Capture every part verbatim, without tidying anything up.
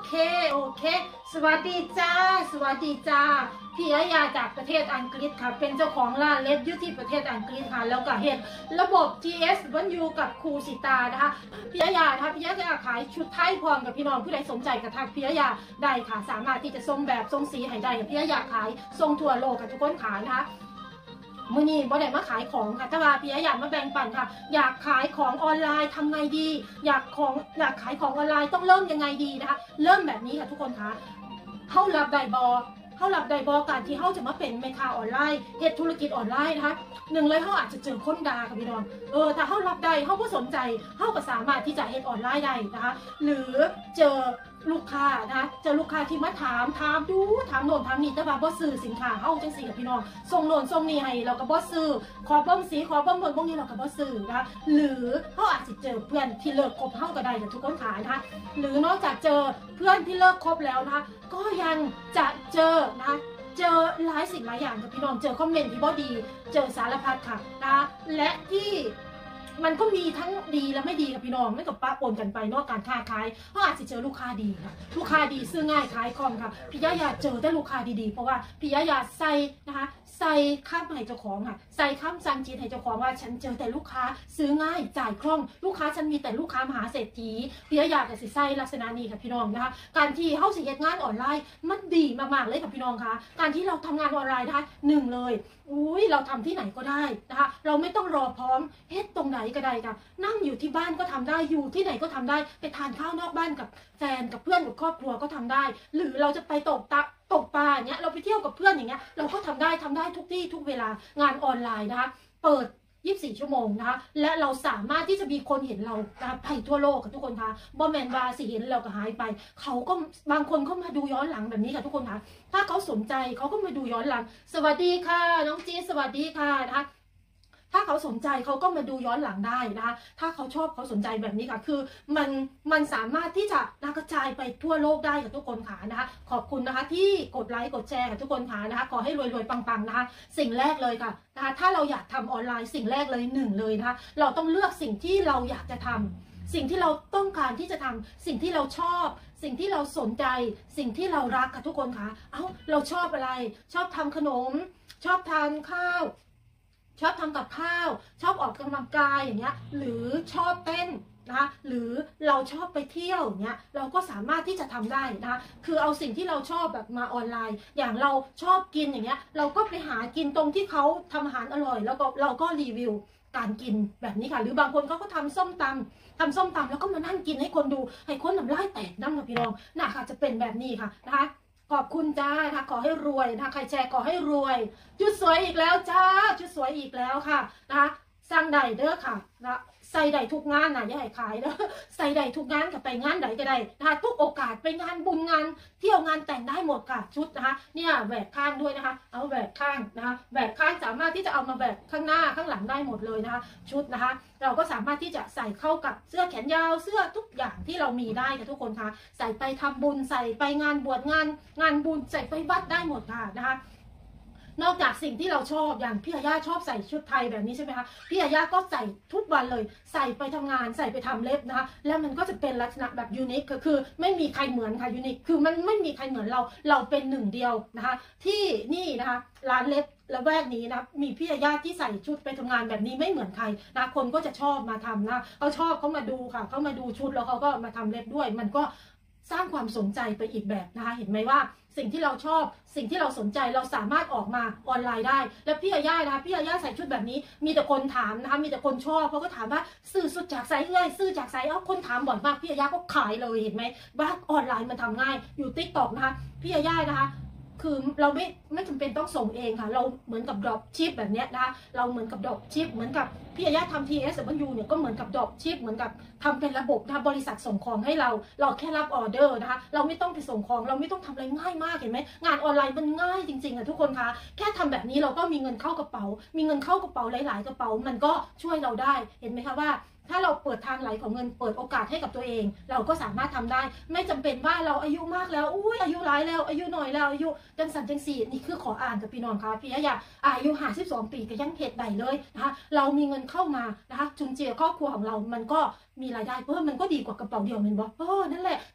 เคโอเคสวัสดีจ้าสวัสดีจ้าพี่อายาจากประเทศอังกฤษค่ะเป็นเจ้าของร้านเล็บอยู่ที่ประเทศอังกฤษค่ะแล้วก็เห็นระบบ จี เอส วันยูกับครูสิตานะคะพี่อายานะคะพี่อายาขายชุดไทยพร้อมกับพี่น้องผู้ใดสนใจกับทางพี่อายาได้ค่ะสามารถที่จะทรงแบบทรงสีให้ได้พี่อายาขายทรงทั่วโลกกับทุกคนขายนะคะมื่อนี้บ่ได้มาขายของค่ะถ้าว่าพี่อยากมาแบ่งปันค่ะอยากขายของออนไลน์ทำไงดีอยากของอยากขายของออนไลน์ต้องเริ่มยังไงดีนะคะเริ่มแบบนี้ค่ะทุกคนคะเข้ารับได้บอเข้ารับได้บอการที่เข้าจะมาเป็นแม่ค้าออนไลน์เฮ็ดธุรกิจออนไลน์นะคะหนึ่งเลยเขาอาจจะเจอคนด่าค่ะพี่น้องเออถ้าเข้ารับได้เข้าก็สนใจเข้าก็สามารถที่จะเฮ็ดออนไลน์ได้นะคะหรือเจอลูกค้านะคะเจอลูกค้าที่มาถามถามดูถามโน่นถามนี่แต่ว่าบ่ซื้อสินค้าเฮาจังซี่กับพี่น้องส่งโน่นส่งนี่ให้เราก็บ่ซื้อขอเบิ่งสีขอเบิ่งโน่นเบิ่งนี่เราก็บ่ซื้อนะคะหรือเฮาอาจจะเจอเพื่อนที่เลิกคบเฮาก็ได้กับทุกคนขายนะคะหรือนอกจากเจอเพื่อนที่เลิกคบแล้วนะคะก็ยังจะเจอนะคะเจอหลายสิ่งหลายอย่างกับพี่น้องเจอคอมเมนต์ที่บ่ดีเจอสารพัดค่ะนะคะและที่มันก็มีทั้งดีและไม่ดีกับพี่น้องไม่กับป้าปนกันไปนอกการค้าขายเพราะอาจจะเจอลูกค้าดีค่ะลูกค้าดีซื้อง่ายขายคล่องค่ะพี่ยาอยากเจอแต่ลูกค้าดีๆเพราะว่าพี่ยาอยากใส่นะคะใส่ข้ามให้เจ้าของค่ะใส่ข้ามสั่งจีนให้เจ้าของว่าฉันเจอแต่ลูกค้าซื้อง่ายจ่ายคล่องลูกค้าฉันมีแต่ลูกค้ามหาเศรษฐีพี่ยาอยากจะใส่ลักษณะนี้ค่ะพี่น้องนะคะการที่เข้าสิเฮ็ดงานออนไลน์มันดีมากๆเลยค่ะพี่น้องคะการที่เราทำงานออนไลน์นะคะหนึ่งเลยอุ้ยเราทำที่ไหนก็ได้นะคะเราไม่ต้องรอพร้อมเฮ็ดตรงไหนก็ได้ค่ะนั่งอยู่ที่บ้านก็ทำได้อยู่ที่ไหนก็ทำได้ไปทานข้าวนอกบ้านกับแฟนกับเพื่อนกับครอบครัวก็ทำได้หรือเราจะไปตกตะตกปลาอย่างเงี้ยเราไปเที่ยวกับเพื่อนอย่างเงี้ยเราก็ทำได้ทำได้ทุกที่ทุกเวลางานออนไลน์นะคะเปิดยี่สิบสี่ชั่วโมงนะคะและเราสามารถที่จะมีคนเห็นเราไปทั่วโลกกับทุกคนคะบอแมนบาสิเห็นเราก็หายไปเขาก็บางคนเขามาดูย้อนหลังแบบนี้ค่ะทุกคนคะถ้าเขาสนใจเขาก็มาดูย้อนหลังสวัสดีค่ะน้องจีสวัสดีค่ะนะคะถ้าเขาสนใจเขาก็มาดูย้อนหลังได้นะคะถ้าเขาชอบเขาสนใจแบบนี้ค่ะคือมันมันสามารถที่จะกระจายไปทั่วโลกได้กับทุกคนค่ะนะคะขอบคุณนะคะที่กดไลค์กดแชร์กับทุกคนค่ะนะคะขอให้รวยๆปังๆนะคะสิ่งแรกเลยค่ะนะคะถ้าเราอยากทำออนไลน์สิ่งแรกเลยหนึ่งเลยนะคะเราต้องเลือกสิ่งที่เราอยากจะทำสิ่งที่เราต้องการที่จะทำสิ่งที่เราชอบสิ่งที่เราสนใจสิ่งที่เรารักค่ะทุกคนค่ะเอ้าเราชอบอะไรชอบทำขนมชอบทานข้าวชอบทำกับข้าวชอบออกกำลังกายอย่างเงี้ยหรือชอบเต้นนะคะหรือเราชอบไปเที่ยวอย่างเงี้ยเราก็สามารถที่จะทำได้นะคะคือเอาสิ่งที่เราชอบแบบมาออนไลน์อย่างเราชอบกินอย่างเงี้ยเราก็ไปหากินตรงที่เขาทำอาหารอร่อยแล้วก็เราก็รีวิวการกินแบบนี้ค่ะหรือบางคนเขาก็ทำส้มตำทำส้มตำแล้วก็มานั่งกินให้คนดูให้คนน้ำลายแตกน้ำค่ะพี่น้องน่ะค่ะจะเป็นแบบนี้ค่ะนะคะขอบคุณจ้านะคะขอให้รวยนะคะใครแชร์ขอให้รวยชุดสวยอีกแล้วจ้าชุดสวยอีกแล้วค่ะนะคะสร้างใดเด้อค่ะนะใส่ใดทุกงานนะอย่าให้ขายเด้อใส่ใดทุกงานกับไปงานใดก็ได้นะคะทุกโอกาสไปงานบุญงานเที่ยวงานแต่งได้หมดค่ะชุดนะคะเนี่ยแหวกข้างด้วยนะคะเอาแหวกข้างนะคะแหวกข้างสามารถที่จะเอามาแหวกข้างหน้าข้างหลังได้หมดเลยนะคะชุดนะคะเราก็สามารถที่จะใส่เข้ากับเสื้อแขนยาวเสื้อทุกอย่างที่เรามีได้ค่ะทุกคนค่ะใส่ไปทำบุญใส่ไปงานบวชงานงานบุญใส่ไปวัดได้หมดค่ะนะคะนอกจากสิ่งที่เราชอบอย่างพี่อาย่าชอบใส่ชุดไทยแบบนี้ใช่ไหมคะพี่อาย่าก็ใส่ทุกวันเลยใส่ไปทำงานใส่ไปทำเล็บนะคะแล้วมันก็จะเป็นลักษณะแบบยูนิคก็คือไม่มีใครเหมือนค่ะยูนิคคือมันไม่มีใครเหมือนเราเราเป็นหนึ่งเดียวนะคะที่นี่นะคะร้านเล็บและแวกนี้นะมีพี่อาย่าที่ใส่ชุดไปทำงานแบบนี้ไม่เหมือนใครนะคนก็จะชอบมาทำนะเขาชอบเขามาดูค่ะเขามาดูชุดแล้วเขาก็มาทำเล็บด้วยมันก็สร้างความสนใจไปอีกแบบนะคะเห็นไหมว่าสิ่งที่เราชอบสิ่งที่เราสนใจเราสามารถออกมาออนไลน์ได้แล้วพี่อาย่านะคะพี่อาย่าใส่ชุดแบบนี้มีแต่คนถามนะคะมีแต่คนชอบเพราะก็ถามว่าซื้อสุดจากไซส์เอ้ยซื้อจากไซส์เอ้าคนถามบ่อยมากพี่อาย่าก็ขายเลยเห็นไหมว่าออนไลน์มันทำง่ายอยู่ติ๊กต็อกนะคะพี่อาย่านะคะคือเราไม่ไม่จำเป็นต้องส่งเองค่ะเราเหมือนกับดรอปชิปแบบนี้นะคะเราเหมือนกับดรอปชิปเหมือนกับพี่อาย่าทำ ที เอส ดับเบิลยู เนี่ยก็เหมือนกับดรอปชิปเหมือนกับทำเป็นระบบนะคะบริษัทส่งของให้เราเราแค่รับออเดอร์นะคะเราไม่ต้องไปส่งของเราไม่ต้องทำอะไรง่ายมากเห็นไหมงานออนไลน์มันง่ายจริงๆค่ะทุกคนคะแค่ทำแบบนี้เราก็มีเงินเข้ากระเป๋ามีเงินเข้ากระเป๋าหลายๆกระเป๋ามันก็ช่วยเราได้เห็นไหมคะว่าถ้าเราเปิดทางไหลของเงินเปิดโอกาสให้กับตัวเองเราก็สามารถทำได้ไม่จำเป็นว่าเราอายุมากแล้วอุ้ยอายุหลายแล้วอายุหน่อยแล้วอายุจังสันจังสี่นี่คือขออ่านกับพี่น้องค่ะพี่อยากอายุห้าสิบสองปีก็ยังเหตุใดเลยนะคะเรามีเงินเข้ามานะคะจุนเจือครอบครัวของเรามันก็มีรายได้เพิ่มมันก็ดีกว่ากระเป๋าเดียวเห็นบ่เออนั่นแหละนะคะ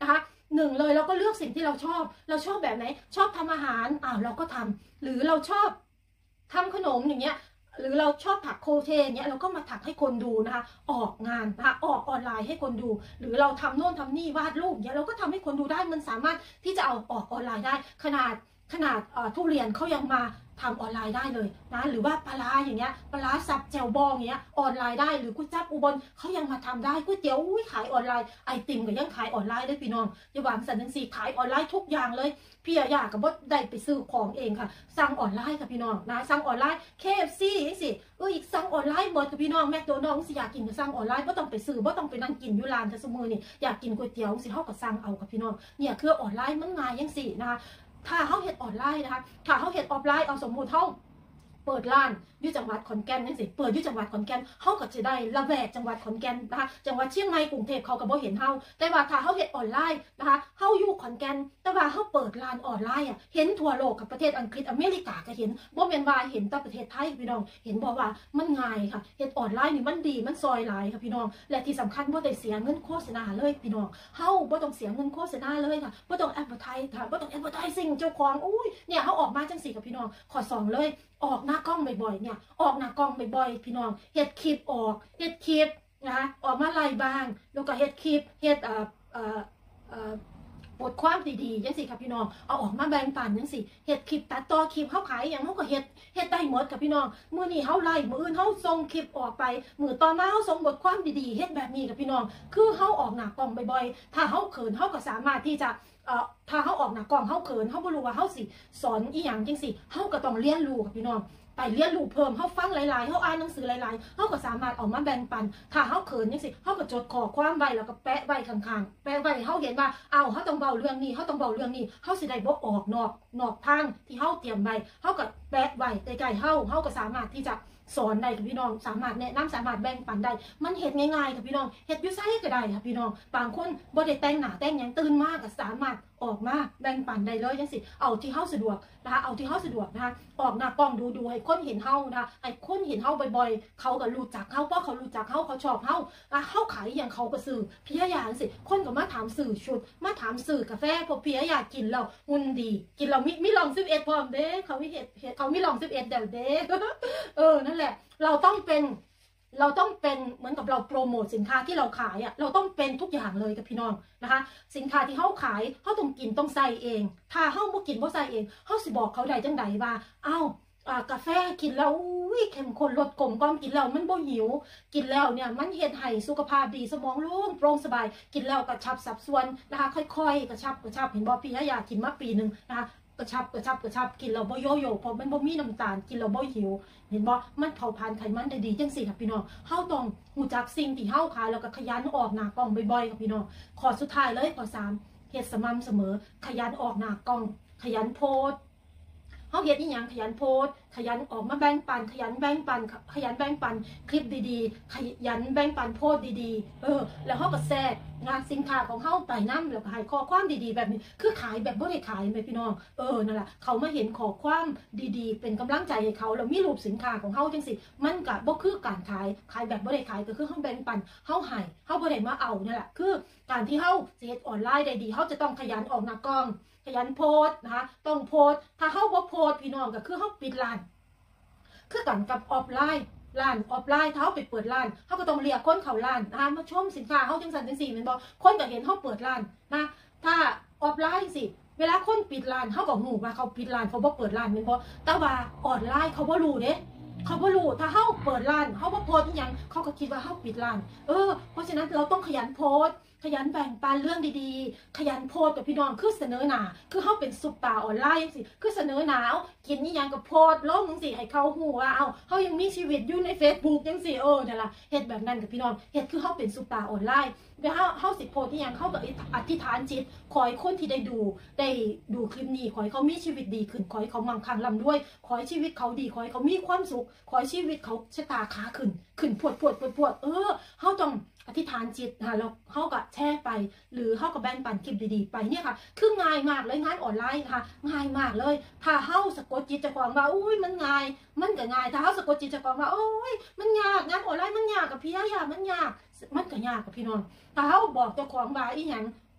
หนึ่งเลยเราก็เลือกสิ่งที่เราชอบเราชอบแบบไหนชอบทำอาหารอ้าวเราก็ทำหรือเราชอบทำขนมอย่างเงี้ยหรือเราชอบถักโคเชต์เนี้ยเราก็มาถักให้คนดูนะคะออกงานนะคะออกออนไลน์ให้คนดูหรือเราทำโน่นทำนี่วาดรูปเนี้ยเราก็ทำให้คนดูได้มันสามารถที่จะเอาออกออนไลน์ได้ขนาดขนาดทุเรียนเขายังมาทำออนไลน์ได้เลยนะหรือว่าปลาอย่างเงี้ยปลาสับแจวบองอย่างเงี้ยออนไลน์ได้หรือก๋วยจั๊บอุบลเขายังมาทำได้ก๋วยเตี๋ยวอุ้ยขายออนไลน์ไอติมก็ยังขายออนไลน์ได้พี่น้องอย่าหวังสันนิษฐานขายออนไลน์ทุกอย่างเลยพี่อยากกับว่าได้ไปซื้อของเองค่ะสั่งออนไลน์กับพี่น้องนะสั่งออนไลน์ เค เอฟ ซี สิเอออีกสั่งออนไลน์หมดกับพี่น้องแมคโดนัลด์สิอยากกินก็สั่งออนไลน์ไม่ต้องไปซื้อไม่ต้องไปนั่งกินอยู่ร้านแต่สมือนี่อยากกินก๋วยเตี๋ยวสิเขาก็สั่งเอากับพี่น้องเนี่ยคือออนไลน์มันง่ายยังสินะคะถ้าเขาเฮ็ดออนไลน์นะคะถ้าเขาเฮ็ดออฟไลน์เอาสมมุติเขาเปิดร้านอยู่จังหวัดขอนแก่นนั่นสิเปิดอยู่จังหวัดขอนแก่นเขาก็จะได้ระแวกจังหวัดขอนแก่นนะคะจังหวัดเชียงใหม่กรุงเทพเขาก็บ่เห็นเฮาแต่ว่าถ้าเขาเฮ็ดออนไลน์นะคะเฮาอยู่ขอนแก่นแต่ว่าเขาเปิดร้านออนไลน์อ่ะเห็นทั่วโลกกับประเทศอังกฤษอเมริกาก็เห็นบ่แม่นว่าเห็นแต่ประเทศไทยพี่น้องเห็นบอกว่ามันง่ายค่ะเฮ็ดออนไลน์นี่มันดีมันซอยหลายค่ะพี่น้องและที่สำคัญบ่ได้เสียเงินโฆษณาเลยพี่น้องเฮาบ่ต้องเสียเงินโฆษณาเลยค่ะบ่ต้องแอดเวอร์ไทส์ค่ะบ่ต้องแอดเวอร์ไทซิ่งเจ้าของอุ้ยเนี่ยเฮาออกมาจังซี่กับพี่น้องขอสองเลยออกหน้ากล้องบ่อยๆเนี่ยออกหน้ากล้องบ่อยๆพี่น้องเฮ็ดคลิปออกเฮ็ดคลิปนะคะออกมาไล่บ้างแล้วก็เฮ็ดคลิปเฮ็ดเอ่อเอ่อเอ่อบทความดีๆจังสิค่ะพี่น้องเอาออกมาแบ่งปันจังสิเฮ็ดคลิปตัดต่อคลิปเฮาขายอย่างเฮาก็เฮ็ดเฮ็ดได้หมดค่ะพี่น้องมื้อนี้เฮาไล่มื้ออื่นเฮาส่งคลิปออกไปมื้อต่อมาเฮาส่งบทความดีๆเฮ็ดแบบนี้กับพี่น้องคือเฮาออกหน้ากล้องบ่อยๆถ้าเฮาเขินเฮาก็สามารถที่จะเอ่อถ้าเฮาออกหน้ากล้องเฮาเขินเฮาบ่รู้ว่าเฮาสิสอนอีหยังจังสิเฮาก็ต้องเรียนรู้กับพี่น้องไปเรียนรู้เพิ่มเขาฟังหลายๆเขาอ่านหนังสือหลายๆเขาก็สามารถออกมาแบ่งปันถ้าเขาเขินนี่สิเขาก็จดข้อความไว้แล้วก็แปะไว้ข้างๆแปะไว้เขาเห็นว่าเอาเขาต้องเบาเรื่องนี้เขาต้องเบาเรื่องนี้เขาสิได้บ่ออกนอกนอกทางที่เขาเตรียมไว้เขาก็แปะไว้ใกล้ๆเขาเขาก็สามารถที่จะสอนได้กับพี่น้องสามารถแนะนำสามารถแบ่งปันได้มันเฮ็ดง่ายๆกับพี่น้องเฮ็ดอยู่ไสก็ได้ค่ะพี่น้องบางคนบ่ได้แต่งหน้าแต่งหยังตื่นมากก็สามารถออกมาแบ่งปันได้เลยจังสิเอาที่เฮาสะดวกนะคะเอาที่เฮาสะดวกนะคะออกหน้ากล้องดูดูให้คนเห็นเฮานะคะให้คนเห็นเฮาบ่อยๆเขาก็รู้จักเฮาเพราะเขารู้จักเฮาเขาชอบเฮาอ่ะเฮาขายอย่างเขาก็ซื้อพี่ยาจังสิคนก็มาถามสื่อชุดมาถามสื่อกาแฟพอพี่ยากินแล้วหุ่นดีกินแล้วมีมีลองสิบเอ็ดพร้อมเด้เขามีเฮ็ดเขามีลองสิบเอ็ดเดี๋ยวเด้เออนั่นแหละเราต้องเป็นเราต้องเป็นเหมือนกับเราโปรโมทสินค้าที่เราขายอ่ะเราต้องเป็นทุกอย่างเลยกับพี่น้องนะคะสินค้าที่เขาขายเขาต้องกินต้องใส่เองถ้าเขาบ่กินบ่ใส่เองเขาสิบอกเขาได้จังใดว่าเอ้าอ่ากาแฟกินแล้วอุ้ยเข้มข้นรสกลมกล่อมกินแล้วมันบ่หิวกินแล้วเนี่ยมันเฮ็ดให้สุขภาพดีสมองโล่งโปร่งสบายกินแล้วกระชับสับส่วนนะคะค่อยๆกระชับกระชับเห็นบ่พี่ยากินมาปีนึงนะคะกระชับกระชับกระชับกินเราบ่โยโย่เพราะมันบ่มีน้ำตาลกินเราบ่หิวเห็นบ่มันเผาผลาญไขมันได้ดีจังซี่ค่ะพี่น้องเฮาต้องรู้จักสิ่งที่เฮาขายแล้วก็ขยันออกหน้ากล้องบ่อยๆค่ะพี่น้องข้อสุดท้ายเลยข้อสามเฮ็ดสม่ำเสมอขยันออกหน้ากล้องขยันโพสต์เฮาเฮ็ดอีหยังขยันโพสต์ขยันออกมาแบ่งปันขยันแบ่งปันขยันแบ่งปันคลิปดีๆขยันแบ่งปันโพสต์ดีๆเออแล้วเฮาก็แทรกงานสินค้าของเฮาไปนำแล้วก็ให้ข้อความดีๆแบบนี้คือขายแบบบ่ได้ขายแม่พี่น้องเออนั่นแหละเขามาเห็นข้อความดีๆเป็นกำลังใจให้เขาแล้วมีรูปสินค้าของเฮาจังซี่มันก็บ่คือการขายขายแบบบ่ได้ขายก็คือเฮาแบ่งปันเฮาให้เฮาบ่ได้มาเอานั่นแหละคือการที่เฮาสิเฮ็ดออนไลน์ได้ดีเฮาจะต้องขยันออกหน้ากล้องขยันโพสต์นะคะต้องโพสต์ถ้าเฮาบ่โพสต์พี่น้องก็คือเฮาปิดร้านคือกันกับออฟไลน์ร้านออฟไลน์เฮาไปเปิดร้านเฮาก็ต้องเรียกคนเข้าร้านนะคะมาชมสินค้าเฮาจังซั่นจังซี่แม่นบ่คนก็เห็นเฮาเปิดร้านนะถ้าออฟไลน์สิเวลาคนปิดร้านเฮาก็ฮู้ว่าเขาปิดร้านเขาบ่เปิดร้านแม่นบ่แต่ว่าออนไลน์เขาบ่รู้เด้เขาบ่รู้ถ้าเฮาเปิดร้านเฮาบ่โพสต์อีหยังเขาก็คิดว่าเฮาปิดร้านเออเพราะฉะนั้นเราต้องขยันโพสต์ขยันแบ่งปันเรื่องดีๆขยันโพสกับพี่น้องคือเสนอหน้าคือเฮาเป็นซุปตาออนไลน์จังซี่คือเสนอหน้าเอากินอีหยังก็โพสลงจังซี่ให้เขาฮู้ว่าเอ้าเฮายังมีชีวิตอยู่ใน Facebook จังซี่เออนั่นล่ะเฮ็ดแบบนั้นกับพี่น้องเฮ็ดคือเฮาเป็นซุปตาออนไลน์เวลาเฮาสิโพสอีหยังเฮาก็อธิษฐานจิตขอให้คนที่ได้ดูได้ดูคลิปนี้ขอให้เขามีชีวิตดีขึ้นขอให้เขามั่งคั่งร่ำรวยขอให้ชีวิตเขาดีขอให้เขามีความสุขขอให้ชีวิตเขาชะตาขาขึ้นขึ้นพวดพวดพวดพวดเออเฮาต้องอธิษฐานจิตนะคะแล้วเฮาก็แชร์ไปหรือเฮาก็แบ่งปันคลิปดีๆไปเนี่ยค่ะคือง่ายมากเลยงานออนไลน์นะคะง่ายมากเลยถ้าเฮาสะกดจิตเจ้าของว่าอุ้ยมันง่ายมันก็ง่ายถ้าเฮาสะกดจิตเจ้าของว่าโอ้ยมันยากงานออนไลน์มันยากกับพี่ยามันยากมันก็ยากกับพี่น้องถ้าเฮาบอกเจ้าของว่าอีหยัง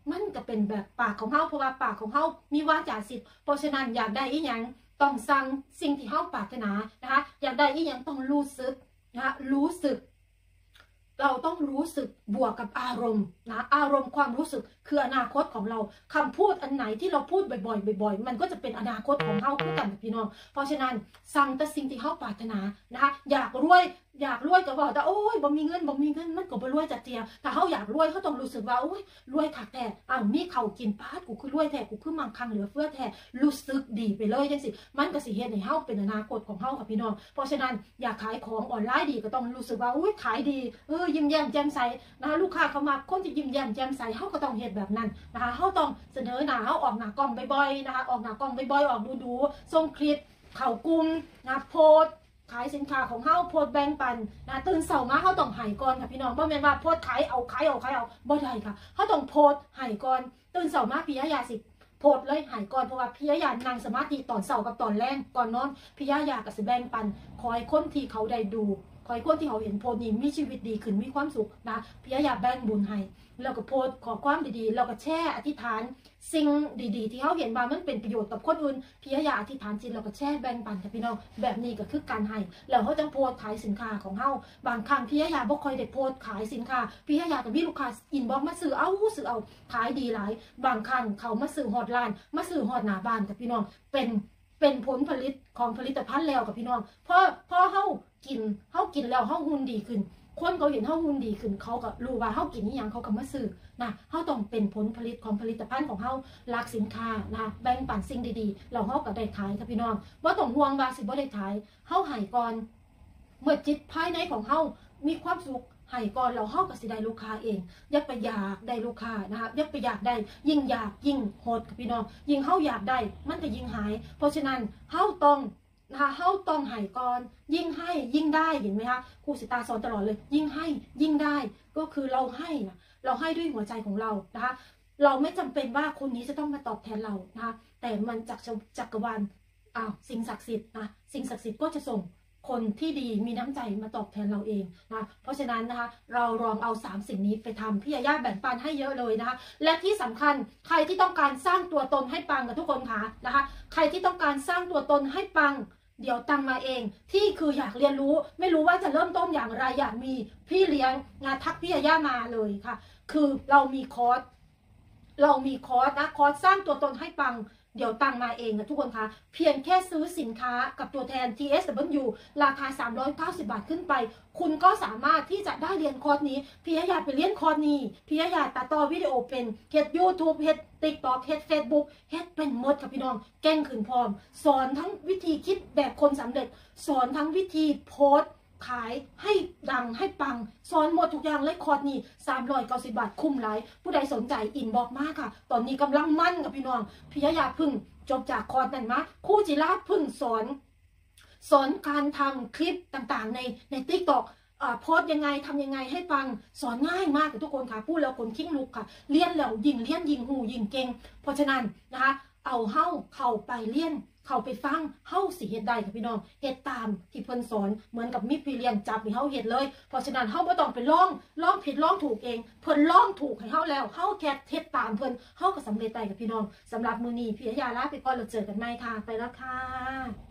มันก็เป็นแบบปากของเฮาเพราะว่าปากของเฮามีวาจาสิทธิ์เพราะฉะนั้นอยากได้อีหยังต้องสั่งสิ่งที่เฮาปรารถนานะคะอยากได้อีหยังต้องรู้สึกนะคะรู้สึกเราต้องรู้สึกบวกกับอารมณ์นะอารมณ์ความรู้สึกคืออนาคตของเราคำพูดอันไหนที่เราพูดบ่อยๆบ่อยๆมันก็จะเป็นอนาคตของเฮาคู่กันพี่น้องเพราะฉะนั้นสั่งแต่สิ่งที่เฮาปรารถนานะคะอยากรวยอยากรวยก็บอกแต่โอ้ยบ่มีเงินบ่มีเงินมันก็บ่รวยจักเทียถ้าเฮาอยากรวยเฮาต้องรู้สึกว่าโอ้ยรวยคักแท้อ้าวมีข้าวกินปาดกูคือรวยแท้กูคือมั่งคั่งเหลือเฟือแท้รู้สึกดีไปเลยจังซี่มันก็สิเฮ็ดให้เฮาเป็นอนาคตของเฮาค่ะพี่น้องเพราะฉะนั้นอยากขายของออนไลน์ดีก็ต้องรู้สึกว่าอุ้ยขายดีเออยิ้มแย้มแจ่มใสนะคะลูกค้าเข้ามาคนที่ยิ้มแย้มแจ่มใสเฮาก็ต้องเฮ็ดแบบนั้นนะคะเฮาต้องเสนอหน้าเฮาออกหน้ากล้องบ่อยๆนะคะออกหน้ากล้องบ่อยๆออกดูๆส่งคลิปเข้ากลุ่มนะโพสขายสินค้าของเฮาโพสแบ่งปันนะตื่นเช้ามาเฮาต้องให้ก่อนค่ะพี่น้องบ่แม่นว่าโพสขายเอาขายเอาขายเอาบ่ได้ค่ะเฮาต้องโพสให้ก่อนตื่นเช้ามาพี่ยาสิโพสเลยให้ก่อนเพราะว่าพี่ยานั่งสมาธิตอนเช้ากับตอนแลงก่อนนอนพี่ยาก็สิแบ่งปันขอให้คนที่เขาได้ดูขอให้คนที่เขาเห็นโพสนี้มีชีวิตดีขึ้นมีความสุขนะพี่ยาแบ่งบุญให้แล้วก็โพสขอความดีๆแล้วก็แชร์อธิษฐานสิ่งดีๆที่เขาเห็นว่ามันเป็นประโยชน์กับคนอื่นพี่ยาอธิษฐานจิตแล้วก็แชร์แบ่งปันกับพี่น้องแบบนี้ก็คือการให้แล้วเขาจังโพสขายสินค้าของเขาบางครั้งพี่ยาบ่ค่อยได้โพสขายสินค้าพี่ยาก็มีลูกค้าอินบ็อกซ์มาซื้อเอาซื้อเอาขายดีหลายบางครั้งเขามาซื้อฮอดร้านมาซื้อฮอดหน้าบ้านกับพี่น้องเป็นเป็นผลผลิตของผลิตภัณฑ์แล้วกับพี่น้องพอพอเฮากินเฮากินแล้วเฮาหุ่นดีขึ้นคนเขาเห็นเฮาหุ่นดีขึ้นเขาก็รู้ว่าเฮากินนี่ยังเขาก็มาซื้อนะเฮาต้องเป็นผลผลิตของผลิตภัณฑ์ของเฮารักสินค้านะแบ่งปันสิ่งดีๆแล้วเฮาก็ได้ขายกับพี่น้องว่าต้องห่วงว่าสิบ่ได้ขายเฮาให้ก่อนเมื่อจิตภายในของเฮามีความสุขให้ก่อนเราเฮาก็สิได้ลูกค้าเองอย่าไปอยากได้ลูกค้านะคะอย่าไปอยากได้ยิ่งอยากยิ่งโหดกับพี่น้องยิ่งเฮาอยากได้มันก็ยิ่งหายเพราะฉะนั้นเฮาต้องนะคะเฮาต้องให้ก่อนยิ่งให้ยิ่งได้เห็นไหมคะครูสิตาสอนตลอดเลยยิ่งให้ยิ่งได้ก็คือเราให้นะเราให้ด้วยหัวใจของเรานะคะเราไม่จำเป็นว่าคนนี้จะต้องมาตอบแทนเรานะคะแต่มันจากจักรวาลอ้าวสิ่งศักดิ์สิทธิ์นะสิ่งศักดิ์สิทธิ์ก็จะส่งคนที่ดีมีน้ำใจมาตอบแทนเราเองนะเพราะฉะนั้นนะคะเราลองเอาสามสิ่งนี้ไปทำพี่ยาย่าแบ่งปันให้เยอะเลยนะคะและที่สำคัญใครที่ต้องการสร้างตัวตนให้ปังกับทุกคนค่ะนะคะใครที่ต้องการสร้างตัวตนให้ปังเดี๋ยวตังมาเองที่คืออยากเรียนรู้ไม่รู้ว่าจะเริ่มต้นอย่างไรอยากมีพี่เลี้ยงงานทักพี่ยาย่ามาเลยค่ะคือเรามีคอร์สเรามีคอร์สนะคอร์สสร้างตัวตนให้ปังเดี๋ยวตังมาเองนะทุกคนคะเพียงแค่ซื้อสินค้ากับตัวแทน ที เอส ดับเบิลยู ราคาสามร้อยเก้าสิบบาทขึ้นไปคุณก็สามารถที่จะได้เรียนคอร์สนี้พี่ยาไปเรียนคอร์สนี้พี่ยาตัดต่อวิดีโอเป็นเฮ็ด ยูทูบ เฮ็ด ติ๊กต็อก เฮ็ด เฟซบุ๊ก เฮ็ดเป็นหมดค่ะพี่น้องแกล้งขืนพร้อมสอนทั้งวิธีคิดแบบคนสำเร็จสอนทั้งวิธีโพสขายให้ดังให้ปังสอนหมดทุกอย่างเลยคอร์สนี้สามร้อยเก้าสิบบาทคุ้มหลายผู้ใดสนใจอินบอกมากค่ะตอนนี้กำลังมั่นกับพี่น้องพี่ยาพึ่งจบจากคอร์สนั้นมาครูจิราพึ่งสอนสอนการทำคลิปต่างๆในในติ๊กต็อกโพสยังไงทำยังไงให้ฟังสอนง่ายมากกับทุกคนค่ะพูดแล้วคนคิ้งลุกค่ะเลี้ยนแล้วยิงเลี้ยนยิงหูยิงเก่งเพราะฉะนั้นนะคะเอาเฮ้าเข้าไปเลี้ยนเข้าไปฟังเฮ้าสิเฮ็ดได้ค่ะพี่น้องเฮ็ดตามที่เพิ่นสอนเหมือนกับมิพี่เลี้ยงจับให้เฮ้าเฮ็ดเลยเพราะฉะนั้นเฮ้าบ่ต้องไปลองลองผิดลองถูกเองเพิ่นลองถูกให้เฮ้าแล้วเฮ้าแค่เฮ็ดตามเพิ่นเฮ้าก็สำเร็จได้กับพี่น้องสำหรับมื้อนี้พี่ยาลาไปก่อนแล้วเจอกันใหม่ค่ะไปแล้วค่ะ